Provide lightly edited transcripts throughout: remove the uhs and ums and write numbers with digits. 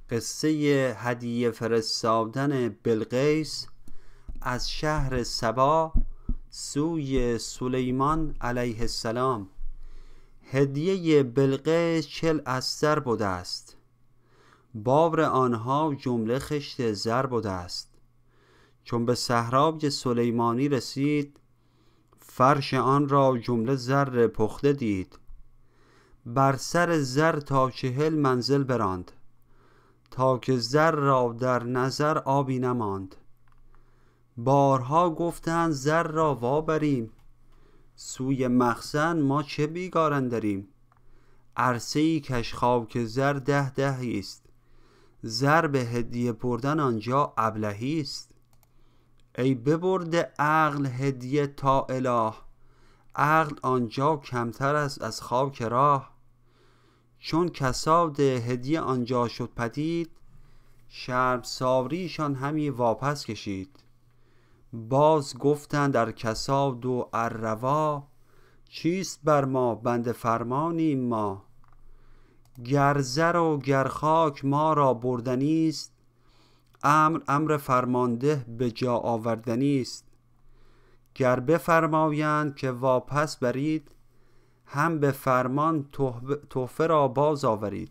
قصه هدیه فرستادن بلقیس از شهر سبا سوی سلیمان علیه السلام. هدیه بلقیس 40 استر بوده است، بابر آنها جمله خشت زر بوده است. چون به صحرای سلیمانی رسید، فرش آن را جمله زر پخته دید. بر سر زر تا 40 منزل براند، تا که زر را در نظر آبی نماند. بارها گفتند زر را وابریم، سوی مخزن ما چه بیگاران داریم. عرصه‌ای کش خاک زر 10 است، زر به هدیه بردن آنجا ابلهی است. ای ببرده عقل هدیه تا اله، عقل آنجا کمتر است از خاک راه. چون کساد هدیه آنجا شد پدید، شرمساریشان همی واپس کشید. باز گفتند در کساد و الروا، چیست بر ما بنده فرمانیم ما. گر زر و گر خاک ما را بردنی است، امر فرمانده به جا آوردنی است. گر بفرمایند که واپس برید، هم به فرمان تحفه را باز آورید.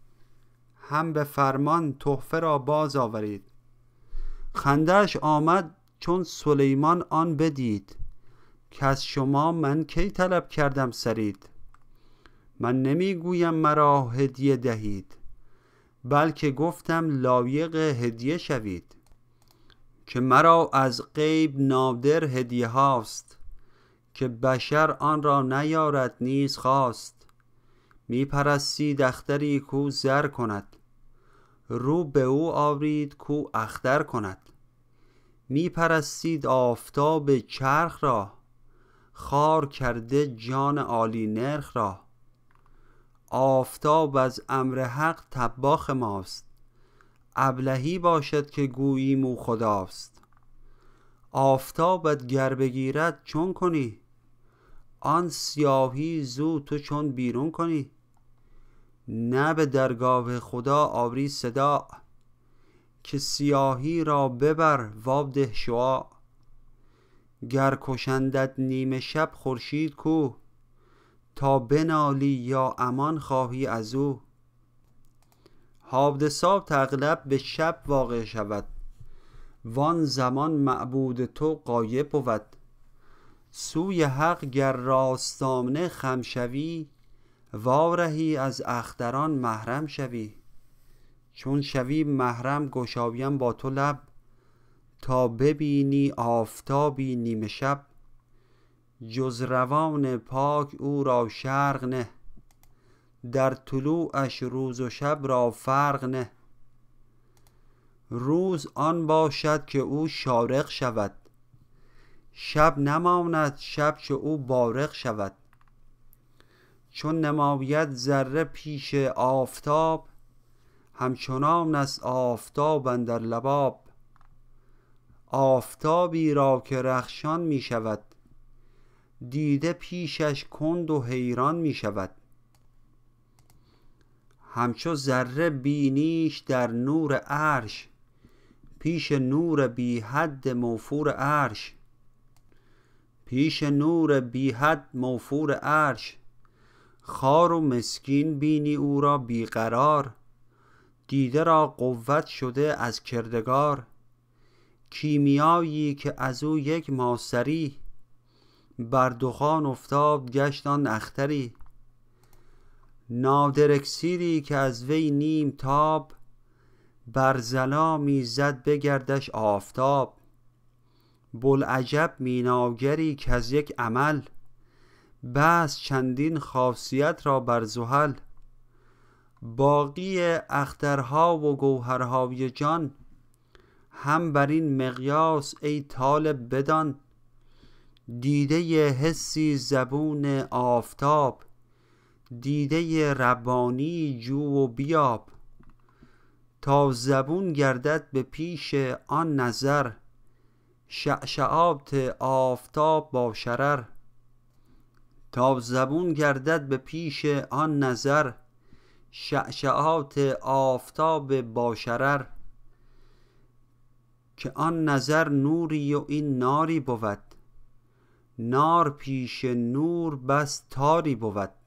خنده‌اش آمد چون سلیمان آن بدید، که از شما من کی طلب کردم سرید. من نمیگویم مرا هدیه دهید، بلکه گفتم لایق هدیه شوید. که مرا از غیب نادر هدیه هاست، که بشر آن را نیارد نیز خواست. می پرستید اختری کو زر کند، رو به او آورید کو اختر کند. می پرستید آفتاب چرخ را، خوار کرده جان عالی نرخ را. آفتاب از امر حق طباخ ماست، ابلهی باشد که گوییم او خداست. آفتابت گر بگیرد چون کنی، آن سیاهی زو تو چون بیرون کنی. نه به درگاه خدا آوری صداع، که سیاهی را ببر وابده شعاع. گر کشندت نیمه شب خورشید کو، تا بنالی یا امان خواهی از او. حادثات اغلب به شب واقع شود، وان زمان معبود تو غایب بود. سوی حق گر راستانه خم شوی، وارهی از اختران محرم شوی. چون شوی محرم گشایم با تو لب، تا ببینی آفتابی نیمه شب. جز روان پاک او را شرق نه، در طلوعش روز و شب را فرق نه. روز آن باشد که او شارق شود، شب نماند شب چو او بارق شود. چون نماید ذره پیش آفتاب، همچنان است آفتاب اندر لباب. آفتابی را که رخشان می شود، دیده پیشش کند و حیران می شود. همچو ذره بینیش در نور عرش، پیش نور بی حد موفور عرش. خوار و مسکین بینی او را بیقرار، دیده را قوت شده از کردگار. کیمیایی که از او یک ماسری، بر دخان افتاد گشت آن اختری. نادر اکسیری که از وی نیم تاب، بر ظلامی زد بگردش آفتاب. بوالعجب میناگری که از یک عمل، بس چندین خاصیت را بر زحل. باقی اخترها و گوهرهای جان، هم بر این مقیاس ای طالب بدان. دیده حسی زبون آفتاب، دیده ربانی جو و بیاب. تا زبون گردد به پیش آن نظر، شعشعات آفتاب با شرر. شعشعات آفتاب با شرر، که آن نظر نوری و این ناری بود، نار پیش نور بس تاری بود.